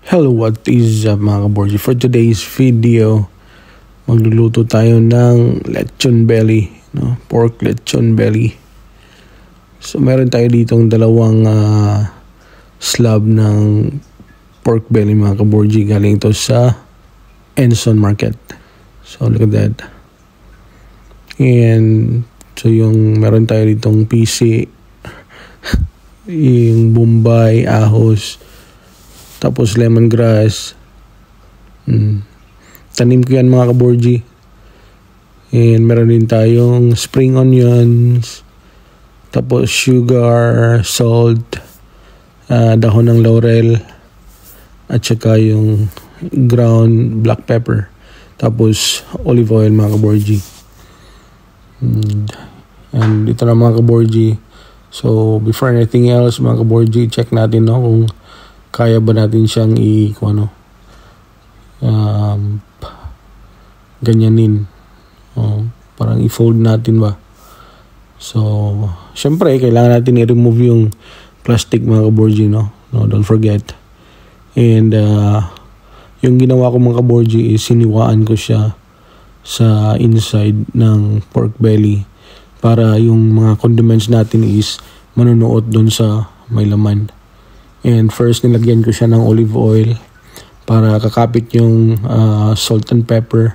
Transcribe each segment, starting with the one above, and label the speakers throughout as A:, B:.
A: Hello, what is up mga kaborji? For today's video, magluluto tayo ng lechon belly, no? Pork lechon belly. So meron tayo ditong dalawang slab ng pork belly mga kaborji. Galing ito sa Enson Market. So look at that. And so yung meron tayo ditong PC, yung bombay, ahos, tapos lemongrass. Tanim ko yan mga kaborji. And meron din tayong spring onions, tapos sugar, salt, dahon ng laurel, at saka yung ground black pepper, tapos olive oil mga kaborji. And ito na mga kaborji. So before anything else mga kaborji, check natin kung kaya ba natin siyang ganyanin. Parang i-fold natin ba. So syempre kailangan natin i-remove yung plastic mga kaborji, no, don't forget. And yung ginawa ko mga kaborji is siniwaan ko siya sa inside ng pork belly para yung mga condiments natin is manunuot dun sa may laman. And first nilagyan ko siya ng olive oil para kakapit yung salt and pepper.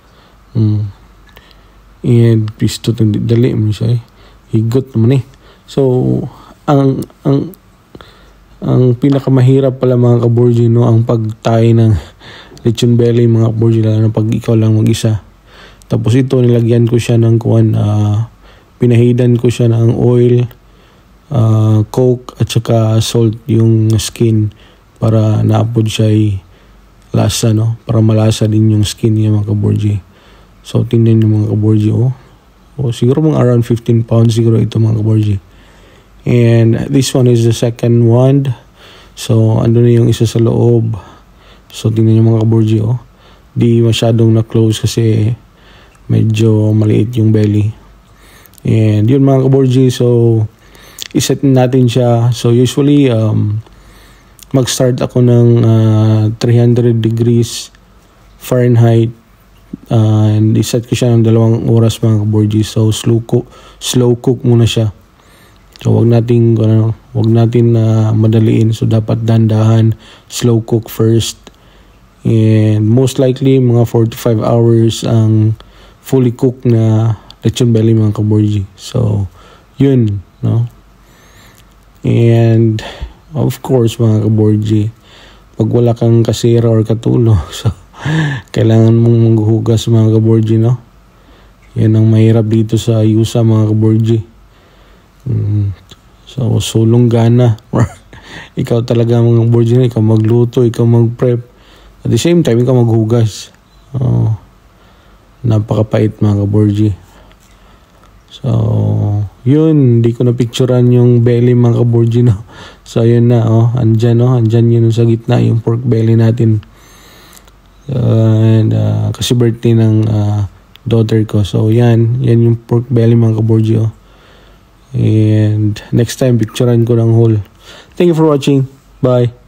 A: And please to dali mo siya higot naman So ang pinakamahirap pala mga kaborji, no, ang pagtay ng lechon belly mga kaborji, lalo na pag ikaw lang mag-isa. Tapos ito nilagyan ko siya ng pinahidan ko siya ng oil, coke at saka salt yung skin para naapod siya lasa, no, para malasa din yung skin niya mga kaborji. So tingnan niyo mga kaborji, siguro mga around 15 pounds siguro ito mga kaborji. And this one is the second one. So andun na yung isa sa loob. So tingnan niyo mga kaborji, di masyadong na-close kasi medyo maliit yung belly. And yun mga kaborji, so iset natin siya. So usually mag-start ako ng 300 degrees Fahrenheit, and iset ko siya ng 2 oras mga kaborji. So slow cook muna siya. So wag natin madaliin. So dapat dandahan, slow cook first. And most likely mga 4 to 5 hours ang fully cooked na lechon belly mga kaborji. So yun, no. And of course mga kaborji, pag wala kang kasira or katulong, so kailangan mong maghugas mga kaborji, no. Yan ang mahirap dito sa yusa mga kaborji. So sulong gana. Ikaw talaga mga kaborji, ikaw magluto, ikaw mag-prep, at the same time ikaw maghugas. Napakapait mga kaborji. So yun, hindi ko na picturean yung belly mga kaborji, no. So yun na, andyan yun sa gitna yung pork belly natin. And kasi birthday ng daughter ko. So yan yung pork belly mga kaborji. And next time picturean ko ng whole. Thank you for watching. Bye.